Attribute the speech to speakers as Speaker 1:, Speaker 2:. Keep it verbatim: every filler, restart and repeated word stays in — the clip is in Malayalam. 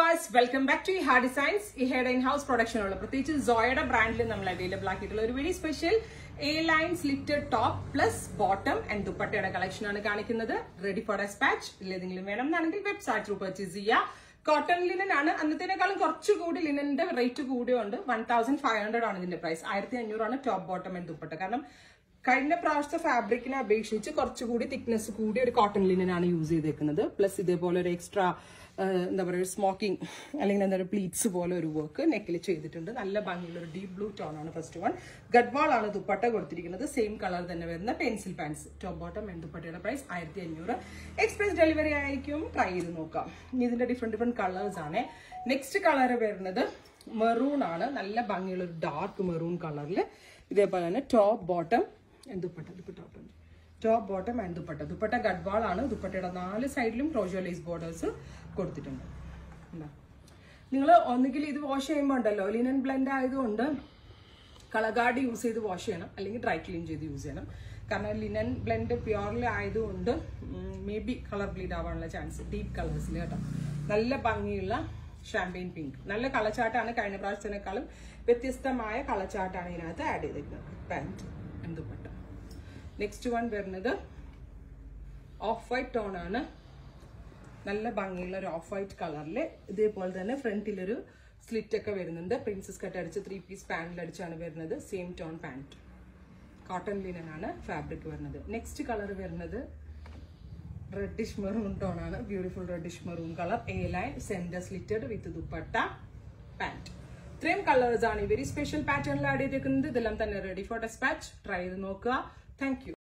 Speaker 1: viewers, welcome back to Hair Designs. This is in-house production. പ്രത്യേകിച്ച് Zoyയുടെ ബ്രാൻഡിൽ നമ്മൾ അവൈലബിൾ ആക്കിയിട്ടുള്ള ഒരു very special A line slitted top plus bottom and ദുപ്പട്ടയുടെ കളക്ഷൻ ആണ് കാണിക്കുന്നത്. Ready for dispatch. ഇല്ലെങ്കിലും വേണം എന്നാണെങ്കിൽ വെബ്സൈറ്റ് ത്രൂ പർച്ചേസ് ചെയ്യുക. കോട്ടൺ ലിനൻ ആണ്. അന്നത്തേക്കാളും കുറച്ചുകൂടി ലിനന്റെ റേറ്റ് കൂടിയുണ്ട്. വൺ തൗസൻഡ് ഫൈവ് ഹൺഡ്രഡ് ആണ് ഇതിന്റെ പ്രൈസ്. ആയിരത്തി അഞ്ഞൂറാണ് ടോപ്പ് ബോട്ടം ആൻഡ് ദുപ്പട്ട. കാരണം കഴിഞ്ഞ പ്രാവശ്യത്തെ ഫാബ്രിക്കിനെ അപേക്ഷിച്ച് കുറച്ചുകൂടി തിക്നെസ് കൂടി ഒരു കോട്ടൺ ലിനൻ ആണ് യൂസ് ചെയ്തേക്കുന്നത്. പ്ലസ് ഇതേപോലെ ഒരു എക്സ്ട്രാ എന്താ പറയുക സ്മോക്കിംഗ് അല്ലെങ്കിൽ എന്താ പറയുക പ്ലീറ്റ്സ് പോലെ ഒരു വർക്ക് നെക്കിൽ ചെയ്തിട്ടുണ്ട്. നല്ല ഭംഗിയുള്ള ഒരു ഡീപ് ബ്ലൂ ടോൺ ആണ് ഫസ്റ്റ് വൺ. ഗഡ്വാൾ ആണ് ദുപ്പട്ട കൊടുത്തിരിക്കുന്നത്. സെയിം കളർ തന്നെ വരുന്ന pencil pants. Top bottom and ദുപ്പട്ടയുടെ പ്രൈസ് ആയിരത്തി അഞ്ഞൂറ്. എക്സ്പ്രസ് ഡെലിവറി ആയിരിക്കും. ട്രൈ ചെയ്ത് നോക്കാം. ഇനി ഇതിന്റെ ഡിഫറെന്റ് ഡിഫറെന്റ് കളേഴ്സ് ആണ്. നെക്സ്റ്റ് കളർ വരുന്നത് മെറൂൺ ആണ്. നല്ല ഭംഗിയുള്ള ഒരു ഡാർക്ക് മെറൂൺ കളറിൽ ഇതേപോലെ തന്നെ top bottom dupatta dupatta top bottom and dupatta. Dupatta Gadwal ആണ്. ദുപ്പട്ടയുടെ നാല് സൈഡിലും ക്രോഷ്യോ ലേസ് ബോർഡേഴ്സ് കൊടുത്തിട്ടുണ്ട്. നിങ്ങൾ ഒന്നുകിൽ ഇത് വാഷ് ചെയ്യുമ്പോൾ ഉണ്ടല്ലോ ലിനൻ ബ്ലെൻഡ് ആയതുകൊണ്ട് കളർ ഗാർഡ് യൂസ് ചെയ്ത് വാഷ് ചെയ്യണം, അല്ലെങ്കിൽ ഡ്രൈ ക്ലീൻ ചെയ്ത് യൂസ് ചെയ്യണം. കാരണം ലിനൻ ബ്ലെൻഡ് പ്യുവർലി ആയതുകൊണ്ട് മേ ബി കളർ ബ്ലീഡ് ആവാനുള്ള ചാൻസ്. ഡീപ്പ് കളേഴ്സിൽ കേട്ടോ. നല്ല ഭംഗിയുള്ള ഷാമ്പെയിൻ പിങ്ക്. നല്ല കളച്ചാട്ടാണ്. കഴിഞ്ഞ പ്രാവശ്യത്തിനേക്കാളും വ്യത്യസ്തമായ കളച്ചാട്ടാണ് ഇതിനകത്ത് ആഡ് ചെയ്തിരിക്കുന്നത്. Pant and dupatta. Next one വരുന്നത് ഓഫ് വൈറ്റ് ടോൺ ആണ്. നല്ല ഭംഗിയുള്ള ഒരു ഓഫ് വൈറ്റ് കളറിൽ ഇതേപോലെ തന്നെ ഫ്രണ്ടിലൊരു സ്ലിറ്റ് ഒക്കെ വരുന്നുണ്ട്. പ്രിൻസസ് കട്ട് അടിച്ച് ത്രീ പീസ് പാൻറ്റിൽ അടിച്ചാണ് വരുന്നത്. Same tone pant. Cotton linen ആണ് ഫാബ്രിക് വരുന്നത്. നെക്സ്റ്റ് കളർ വരുന്നത് റെഡിഷ് മെറൂൺ ടോൺ ആണ്. Beautiful reddish maroon colour. A line centre slitted with dupatta pant. ഇത്രയും കളേഴ്സ് ആണ് ഈ വെരി സ്പെഷ്യൽ പാറ്റേണിൽ ആഡ് ചെയ്തിരിക്കുന്നത്. ഇതെല്ലാം തന്നെ റെഡി ഫോർ ഡെസ്പാച്ച്. ട്രൈ ചെയ്ത് നോക്കുക. Thank U.